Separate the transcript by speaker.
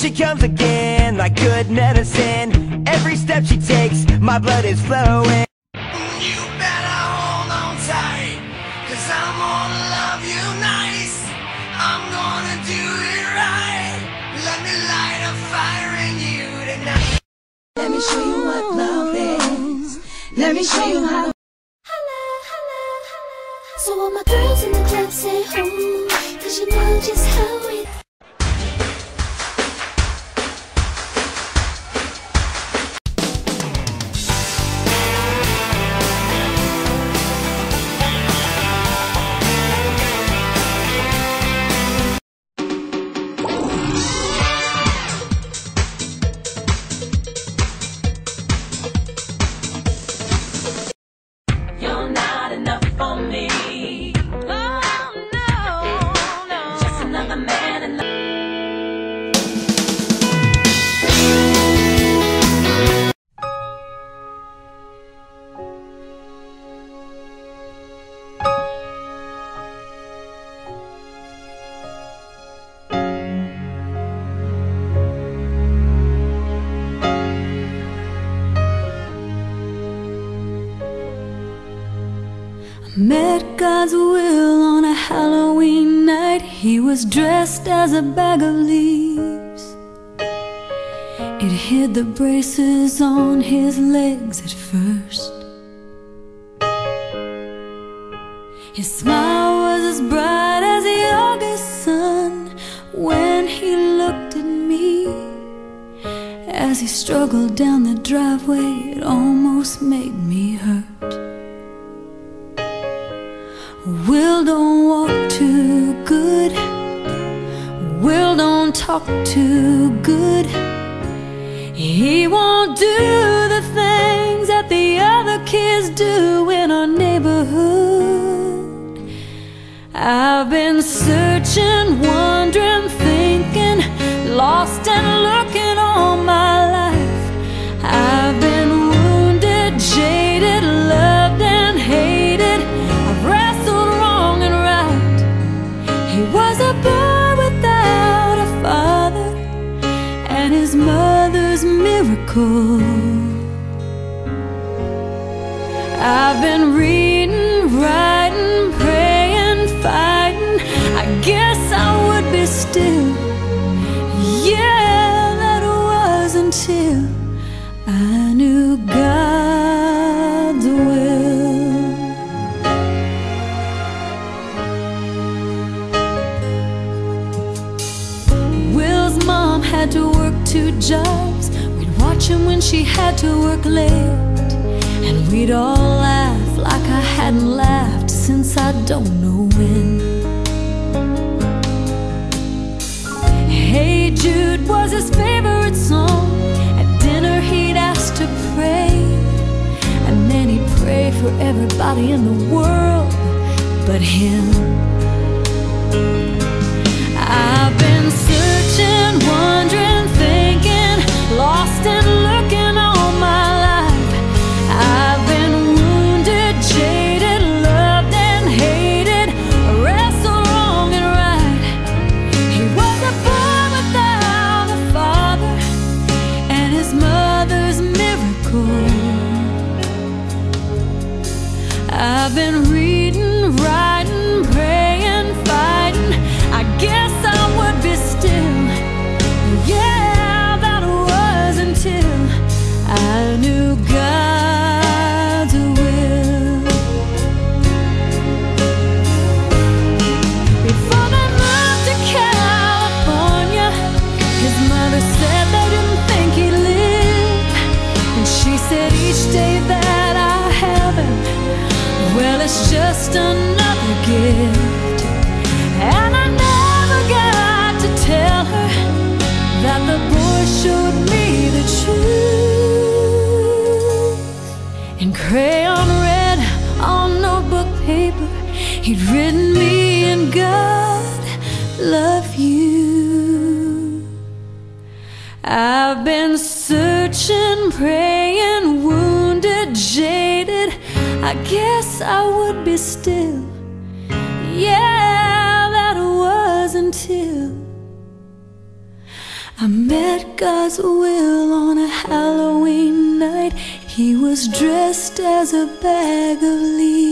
Speaker 1: she comes again like good medicine. Every step she takes, my blood is flowing. You better hold on tight, 'cause I'm gonna love you nice. I'm gonna do it right. Let me light a fire in you tonight.
Speaker 2: Let me show you what love is. Let me show you how.
Speaker 3: So all my girls in the club say, ooh, 'cause you know just how it.
Speaker 2: You're not enough for me.
Speaker 4: Met God's will on a Halloween night. He was dressed as a bag of leaves. It hid the braces on his legs at first. His smile was as bright as the August sun when he looked at me. As he struggled down the driveway, it almost made me hurt. Will don't walk too good. Will don't talk too good. He won't do the things that the other kids do in our neighborhood. I've been searching, wondering, thinking, lost and looking all my life. I've been wounded, jaded, loved and hated. He was a boy without a father and his mother's miracle. I've been reading, writing, praying, fighting. I guess I would be still. Yeah, that was until I knew God's will. Mom had to work 2 jobs. We'd watch him when she had to work late, and we'd all laugh like I hadn't laughed since I don't know when. Hey Jude was his favorite song. At dinner he'd ask to pray, and then he'd pray for everybody in the world but him. I've been searching, wondering, thinking, lost and looking all my life. I've been wounded, jaded, loved and hated, wrestled wrong and right. He was a boy without a father and his mother's miracle. I've been reading, writing, praying, fighting. I guess I would be still. Yeah, that was until I knew God's will. Before they moved to California, his mother said they didn't think he'd live, and she said each day that I have him, well, it's just another gift. And I never got to tell her that the boy showed me the truth. In crayon red on notebook paper, he'd written me, and God love you. I've been searching, praying, wounded, jaded. I guess I would be still. Yeah, that was until I met God's will on a Halloween night. He was dressed as a bag of leaves.